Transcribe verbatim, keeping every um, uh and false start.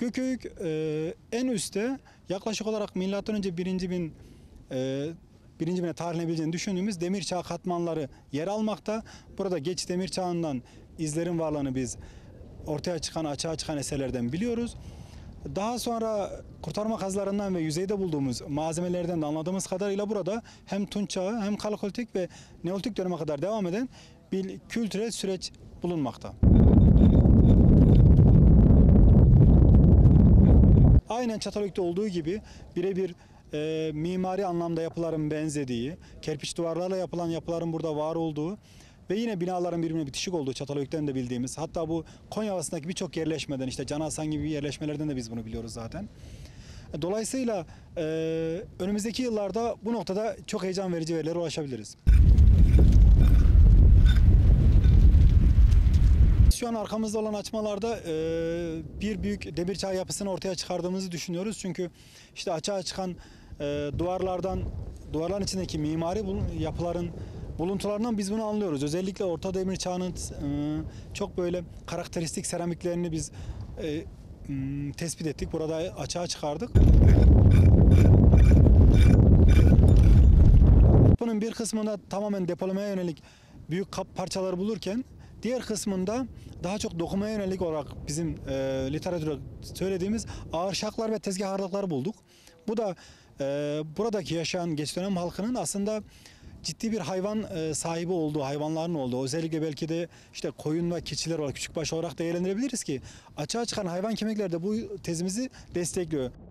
Kököyük e, en üstte yaklaşık olarak milattan önce birinci bin e, birinci bine tarihinebileceğini düşündüğümüz demir çağ katmanları yer almakta. Burada geç demir çağından izlerin varlığını biz ortaya çıkan, açığa çıkan eserlerden biliyoruz. Daha sonra kurtarma kazılarından ve yüzeyde bulduğumuz malzemelerden de anladığımız kadarıyla burada hem Tunç Çağı hem Kalkolitik ve Neolitik döneme kadar devam eden bir kültürel süreç bulunmakta. Aynen Çatalhöyük'te olduğu gibi birebir e, mimari anlamda yapıların benzediği, kerpiç duvarlarla yapılan yapıların burada var olduğu ve yine binaların birbirine bitişik olduğu Çatalhöyük'ten de bildiğimiz, hatta bu Konya Ovası'ndaki birçok yerleşmeden, işte Can Hasan gibi yerleşmelerden de biz bunu biliyoruz zaten. Dolayısıyla e, önümüzdeki yıllarda bu noktada çok heyecan verici verilere ulaşabiliriz. Şu an arkamızda olan açmalarda e, bir büyük demir çağ yapısını ortaya çıkardığımızı düşünüyoruz. Çünkü işte açığa çıkan e, duvarlardan, duvarların içindeki mimari yapıların buluntularından biz bunu anlıyoruz. Özellikle Orta Demir Çağı'nın e, çok böyle karakteristik seramiklerini biz e, m, tespit ettik. Burada açığa çıkardık. Bunun bir kısmında tamamen depolamaya yönelik büyük kap parçaları bulurken diğer kısmında daha çok dokumaya yönelik olarak bizim e, literatürde söylediğimiz ağır şaklar ve tezgahlarlıkları bulduk. Bu da e, buradaki yaşayan geç dönem halkının aslında ciddi bir hayvan e, sahibi olduğu, hayvanların olduğu, özellikle belki de işte koyun ve keçiler olarak küçükbaş olarak değerlendirebiliriz ki açığa çıkan hayvan kemikleri de bu tezimizi destekliyor.